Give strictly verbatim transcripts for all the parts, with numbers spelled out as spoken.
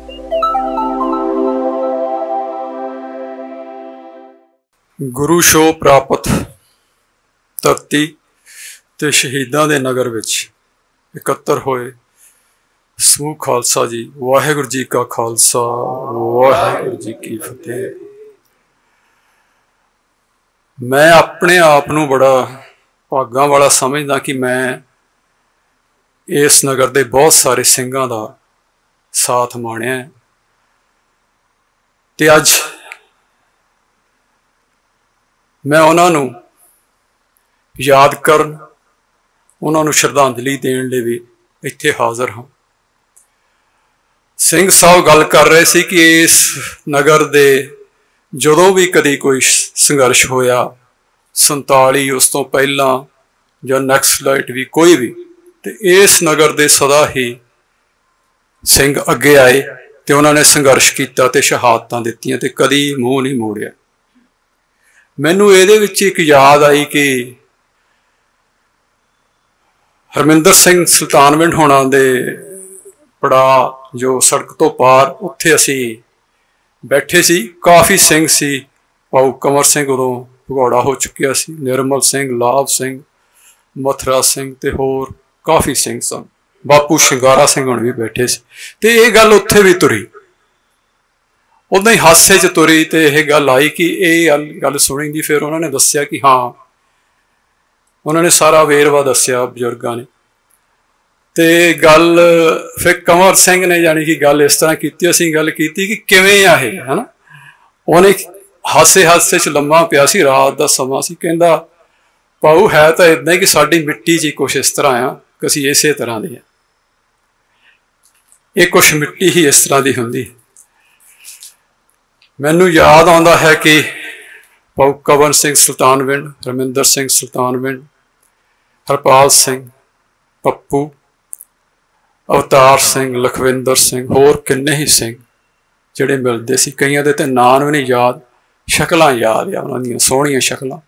गुरु show प्राप्त धरती ते शहीदां दे नगर विच इकत्तर होए समूह खालसा जी। वाहिगुरू जी का खालसा, वाहिगुरू जी की फतेह। मैं अपने आप नूं बड़ा भागां वाला समझदा कि मैं इस नगर दे बहुत सारे सिंघां दा साथ माणिया ते अज मैं उन्हां नूं याद करन, उन्हां नूं श्रद्धांजलि देण लई भी इत्थे हाज़र हाँ। सिंह साहब गल कर रहे सी कि इस नगर दे जदों भी कदी कोई संघर्ष होया संताली उस तो पहला या नक्सलाइट भी कोई भी, तो इस नगर दे सदा ही सिंह अगे आए ते उन्होंने संघर्ष किया ते शहादतां दित्तियां ते कदी मूँह नहीं मोड़िया। मैनू इहदे विच एक याद आई कि हरमिंदर सिंह सुल्तानविंड होना दे पड़ा जो सड़क तो पार उत्थे असी बैठे सी। काफ़ी सिंह सी, भाऊ कंवर सिंह उदों भगौड़ा हो चुकिया सी, निर्मल सिंह, लाभ सिंह, मथुरा सिंह ते होर काफ़ी सिंह सन। बापू शंगारा सिंह हुण भी बैठे सी ते ये गल उत्थे भी तुरी, उदां ही हासे च तुरी ते यह गल आई कि ये गल सुनी दी। फिर उन्होंने दस्सिया कि हाँ, उन्होंने सारा वेरवा दस्सिया बजुर्गों ने ते गल फिर कंवर सिंह ने जानी कि गल इस तरह की असीं गल की कि किवें आ है है ना। उन्हें हासे हासे च लम्मा पिया सी, रात का समा सी, कहंदा भाऊ है तो इदां ही कि साडी मिट्टी च कुछ इस तरह आ कि असीं इसे तरह दे, ये कुछ मिट्टी ही इस तरह की हुंदी। मैनू याद आउंदा है कि भाऊ कंवर सिंह सुल्तानविंड, हरमिंदर सिंह सुल्तानविंड, हरपाल सिंह, पप्पू, अवतार सिंह, लखविंदर सिंह, होर किन्ने ही सिंह जिहड़े मिलदे सी। कईयां दे ते नाम भी नहीं याद, शक्लां याद आ उन्हां दीयां सोहणियां शक्लां।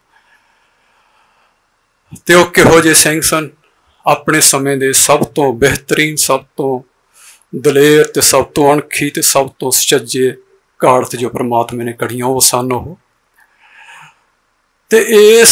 ते ओह किहो जिहे सिंह सन, अपने समय दे सब तो बेहतरीन, सब तो दलेर ते सब तो अणखी ते सब तो सुचज्जे घाड़त जो परमात्मा ने कढ़ियां वो सन। वो ते इस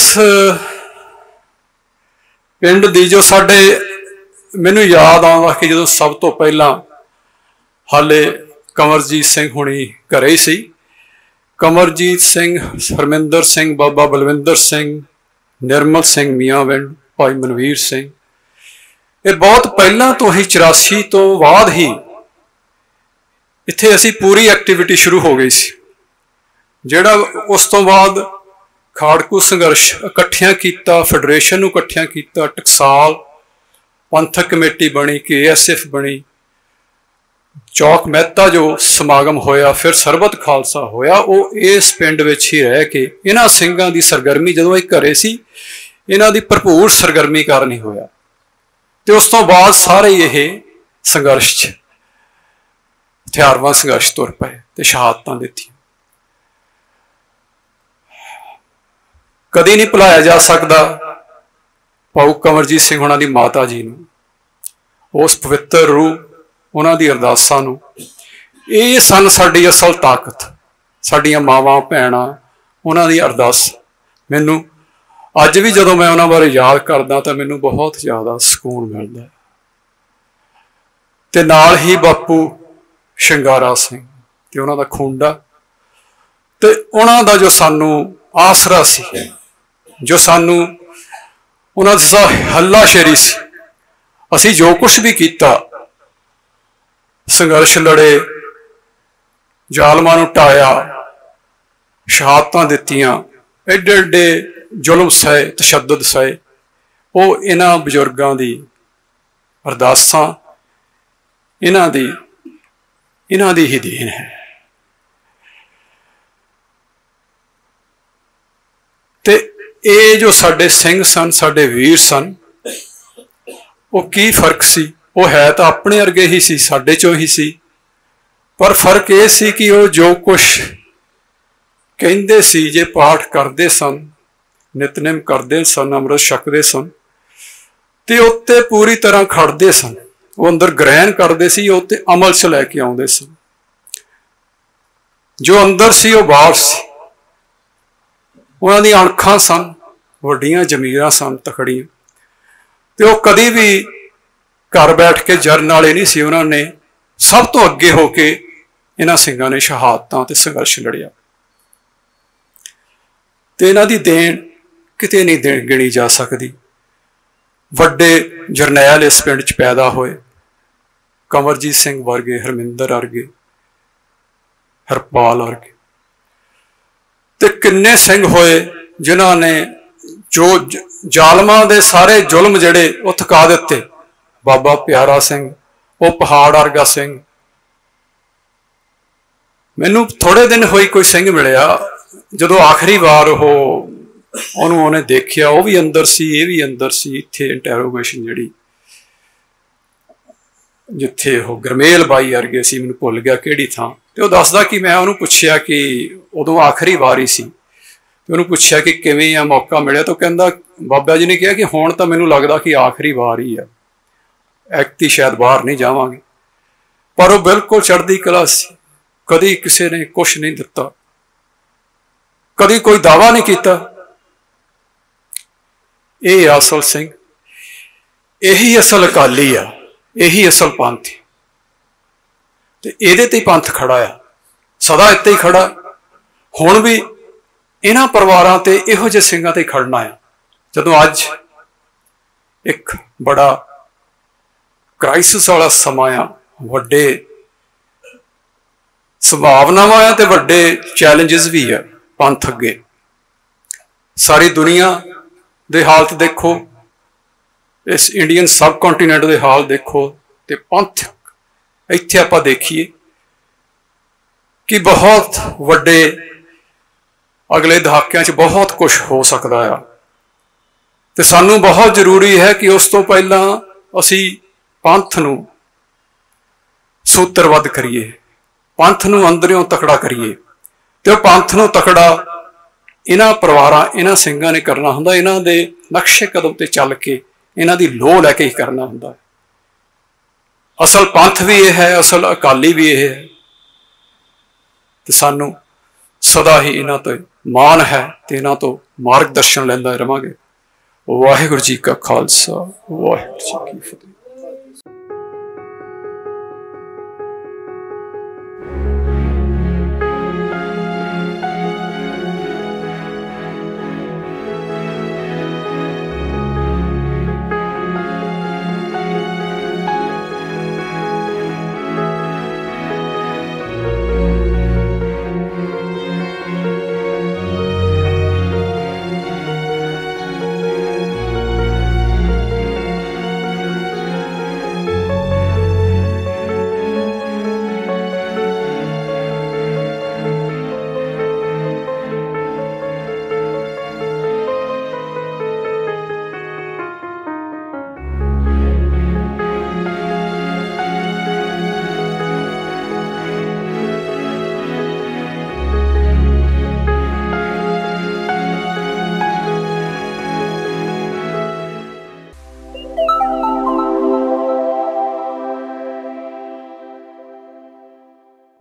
पिंड दी जो साडे मैनू याद आउंदा कि जदों सब तो पहला हाले कंवरजीत सिंह हुणी घरे ही सी, कंवरजीत सिंह, हरमिंदर सिंह, बाबा बलविंदर सिंह, निर्मल सिंह मियांविंड, भाई मनवीर सिंह, ये बहुत पहला तो ही चौरासी तो बाद ही इत्थे असी पूरी एक्टिविटी शुरू हो गई सी। जिहड़ा उस तो बाद खाड़कू संघर्ष इकट्ठियां कीता, फेडरेशन नूं इकट्ठियां कीता, टकसाल पंथक कमेटी बनी, के एस एफ बनी, चौक मेहता जो समागम होया, फिर सरबत खालसा होया, वो इस पिंड विच ही रह के इन्हां सिंघां दी सरगर्मी जदों ये घरे सी इन्हां दी भरपूर सरगर्मी कारण ही होया। ते उस तो बाद सारे ये संघर्ष च हथियारबंद संघर्ष तुर पे ते शहादतां दित्तियां। कदी नहीं भुलाया जा सकदा भाऊ कंवरजीत सिंह होना दी माता जी नूं, उस पवित्र रूह उन्हां दी अरदासां नूं। ये सन साडी असल ताकत, साडियां मावां भैणां उन्हां दी अरदास। मैनू अज भी जदों मैं उन्हां बारे याद करदा तां मैनू बहुत ज़्यादा सकून मिलदा है। ते नाल ही बापू शंगारा सिंह ते उन्हां दा खूंडा ते उन्हां दा जो सानू आसरा सी, जो सानू उन्हां दा हल्लाशेरी सी। असी जो कुछ भी किया, संघर्ष लड़े, जालमां नूं ढाया, शहादतां दित्तियां, एडे एडे जुल्म सहे, तशद्दुद सहे, वो इन्हां बजुर्गां दी अरदासां, इन्हां दी इन्हां दी ही देन है। ते ये जो साडे सिंह सन, साडे वीर सन, वो की फर्क सी? वो है तो अपने अर्गे ही सी, साडे चों ही सी, पर फर्क ये सी कि वो जो कुछ कहंदे सी, जे पाठ करते सन, नितनेम करते सन, अमृत छकते सन, ते उत्ते पूरी तरह खड़ते सन। वो अंदर ग्रहण करते सी, उत्ते अमल च लैके आउंदे सन। जो अंदर सी वो बाहर सी। उन्हां दी अणखां सन, वड्डियां जमीरां सन, तकड़ियां, ते वो कदी भी घर बैठ के जरन वाले नहीं सी। उन्होंने सब तो अगे होके इन्हां सिंघां ने शहादतां ते संघर्ष लड़िया, ते इन्हां दी देन किते नहीं देन गिणी जा सकती। वड्डे जरनैल इस पिंड च पैदा होए, कंवरजीत सिंह वर्गे, हरमिंदर वर्गे, हरपाल वर्गे, ते किन्ने सिंह होए जिन्हां ने जो जालमां दे सारे जुल्म जिहड़े वो थका दिते। बाबा प्यारा सिंह, वो पहाड़ वर्गा सिंह। मैनू थोड़े दिन होई कोई सिंह मिलिया, जदों आखिरी बार वो ਉਹਨੂੰ ਉਹਨੇ देखिया, वो भी अंदर सी, ये भी अंदर सी। इत्थे इंटैरोगेशन जिहड़ी जिथे वो गरमेल बाई वर्गे सी, मैनूं भुल गया किहड़ी थां, ते वो दसदा कि मैं उहनूं पुछया कि उदों आखिरी वारी सी, ते उहनूं पुछया कि किवें आ, मौका मिलिया? तो कहंदा, बाबा जी ने कहा कि हुण तां मैनूं लगदा कि आखिरी वार ही आ, ऐकती शायद बाहर नहीं जावांगे। पर वो बिल्कुल चढ़दी कला सी, कदी किसी ने कुछ नहीं दिता, कदी कोई दावा नहीं किया। यह असल सिंह, यही असल अकाली आ, यही असल पंथ। ते इहदे ते पंथ खड़ा आ, सदा इत्ते ही खड़ा। हुण भी इन्हां परिवारां ते इहो जिहे सिंघां ते खड़ना है। जदों अज एक बड़ा क्राइसिस वाला समा आ, वड्डे संभावनावां आ ते वड्डे चैलेंजिस भी आ पंथ अगे। सारी दुनिया दे हालत देखो, इस इंडियन सब कॉन्टीनेंट दे हाल देखो, ते पंथ इत्थे आपां देखिए कि बहुत वड्डे अगले दहाकियां च बहुत कुछ हो सकता है। ते सानू बहुत जरूरी है कि उस तो पहला असी पंथ नूं सूत्रबद्ध करिए, पंथ नूं अंदरों तकड़ा करिए। ते पंथ नूं तकड़ा इन्हां परिवारां, इन्हां सिंघां ने करना हुंदा। इन्हां दे नक्शे कदम ते चल के इन्हां दी लोह लैके ही करना हुंदा। असल पंथ भी यह है, असल अकाली भी यह है। ते सानू सदा ही इन्हां तो मान है, ते इन्हां तो मार्गदर्शन लैंदे रहांगे। वाहिगुरू जी का खालसा, वाहिगुरू जी की फतेह।